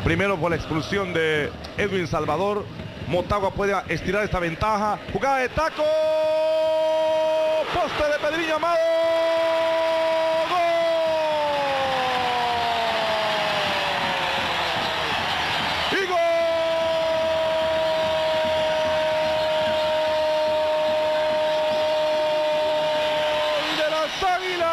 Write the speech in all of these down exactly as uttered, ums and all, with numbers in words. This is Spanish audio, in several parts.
Primero por la expulsión de Edwin Salvador. Motagua puede estirar esta ventaja. Jugada de taco. Poste de Pedriño Amado. ¡Gol! ¡Y gol! ¡De las Águilas!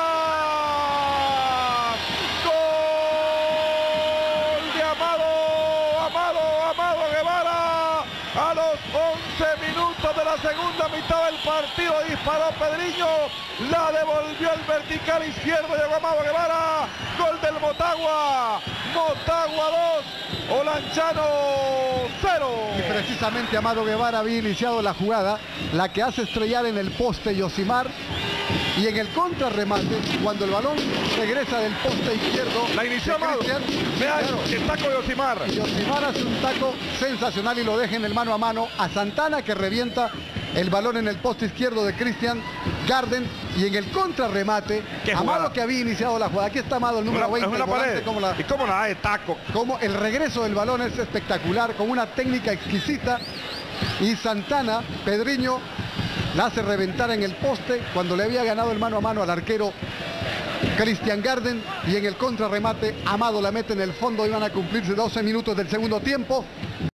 ¡Gol de Amado! ¡Amado! ¡Amado Guevara! A los once minutos de la segunda mitad del partido disparó Pedriño, la devolvió al vertical izquierdo, llegó Amado Guevara, gol del Motagua, Motagua dos, Olanchano cero. Y precisamente Amado Guevara había iniciado la jugada, la que hace estrellar en el poste Yosimar, y en el contrarremate, cuando el balón regresa del poste izquierdo, la inició Amado. Vea claro, el taco de Yosimar. Yosimar hace un taco sensacional y lo deja en el mano a mano a Santana, que revienta el balón en el poste izquierdo de Christian Garden, y en el contrarremate, Amado, que había iniciado la jugada. Aquí está Amado, el número una, veinte. Una pared. Como la, y cómo la da de taco. Como el regreso del balón es espectacular, con una técnica exquisita. Y Santana, Pedriño, la hace reventar en el poste cuando le había ganado el mano a mano al arquero Christian Garden, y en el contrarremate Amado la mete en el fondo. Iban a cumplirse doce minutos del segundo tiempo.